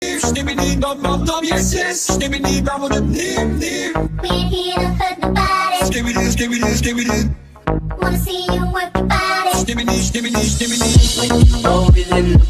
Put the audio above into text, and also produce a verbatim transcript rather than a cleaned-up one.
Skibbity dum dum dum, yes yes. Skibbity dum dum dim dim. We ain't here to hurt nobody. Skibbity skibbity skibbity. Wanna see you work your body. Skibbity skibbity skibbity. When you roll it in the